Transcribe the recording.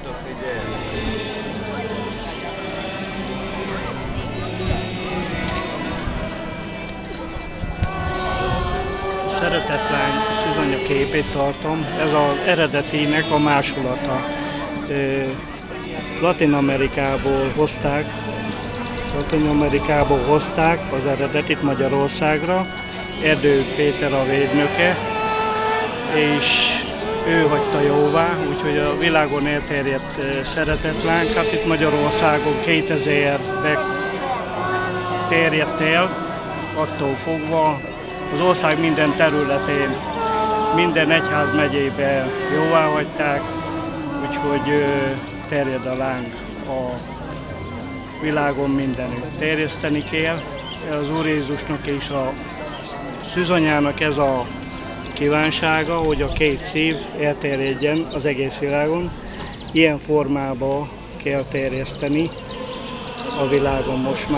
Szeretett lány Szűzanya képét tartom, ez az eredetinek a másolata. Latin-Amerikából hozták az eredetit Magyarországra, Erdő Péter a védnöke, és ő hagyta jóvá, úgyhogy a világon elterjedt szeretett lány, hát itt Magyarországon 2000-ben terjedt el, attól fogva az ország minden területén, minden egyházmegyében jóvá hagyták, úgyhogy terjed a láng a világon mindenütt. Terjeszteni kell. Az Úr Jézusnak és a Szűzanyának ez a kívánsága, hogy a két szív elterjedjen az egész világon. Ilyen formában kell terjeszteni a világon most már.